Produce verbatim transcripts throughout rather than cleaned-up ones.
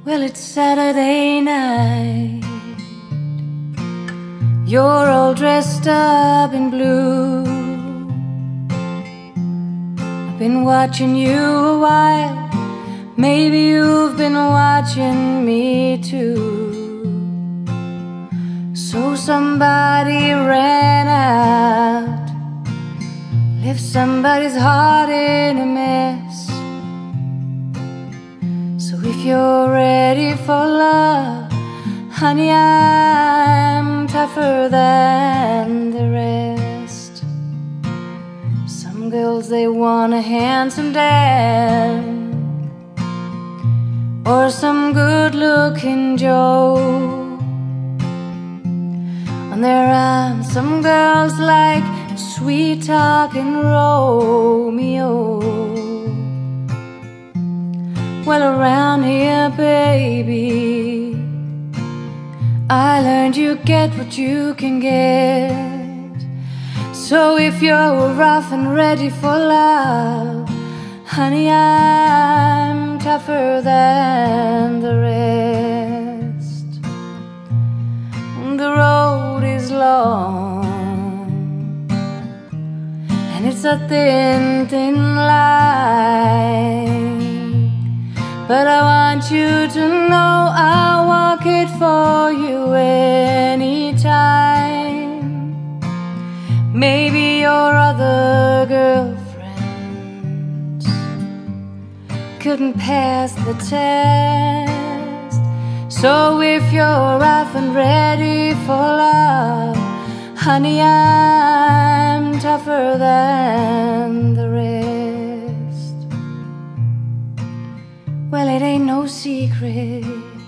Well, it's Saturday night. You're all dressed up in blue. I've been watching you a while. Maybe you've been watching me too. So somebody ran out, left somebody's heart in a mess. So if you're ready for love, honey, I'm tougher than the rest. Some girls, they want a handsome dad, or some good-looking Joe. And there are some girls like sweet-talking Romeo. Well, around here, baby, I learned you get what you can get. So if you're rough and ready for love, honey, I'm tougher than the rest. The road is long, and it's a thin, thin line, but I want you to know I'll walk it for you anytime. Maybe your other girlfriends couldn't pass the test. So if you're rough and ready for love, honey, I'm tougher than the rest. Well, it ain't no secret,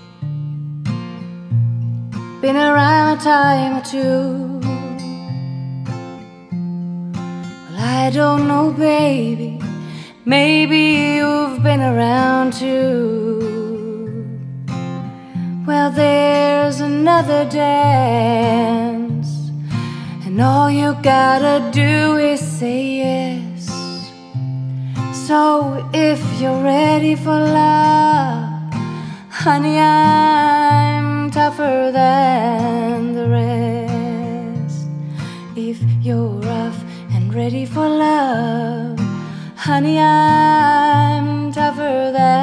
been around a time or two. Well, I don't know, baby, maybe you've been around too. Well, there's another dance, and all you gotta do is say yes. So if you're ready for love, honey, I'm tougher than the rest. If you're rough and ready for love, honey, I'm tougher than